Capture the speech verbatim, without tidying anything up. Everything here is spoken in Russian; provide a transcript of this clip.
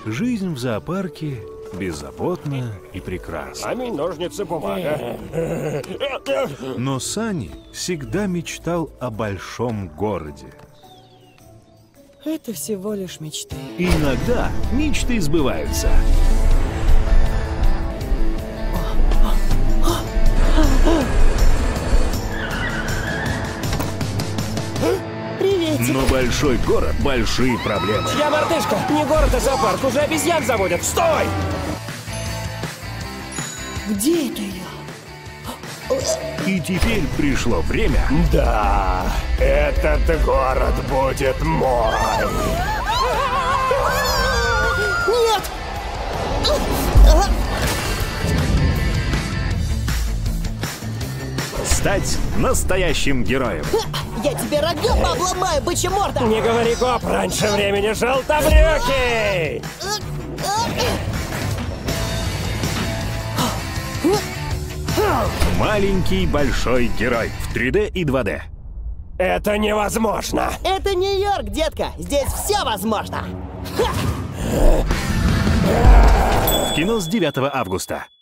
Жизнь в зоопарке беззаботна и прекрасна. Камень, ножницы, бумага. Но Сани всегда мечтал о большом городе. Это всего лишь мечты. И иногда мечты сбываются. Приветик. Но большой город — большие проблемы. Я мартышка, не город, а зоопарк. Уже обезьян заводят. Стой! Где это я? И теперь пришло время. Да, этот город будет мой. Нет! Стать настоящим героем. Я тебе рога пообломаю, бычья морда! Не говори гоп, раньше времени, желтобрюхий! Маленький большой герой в три дэ и два дэ. Это невозможно! Это Нью-Йорк, детка! Здесь все возможно! В кино с девятого августа.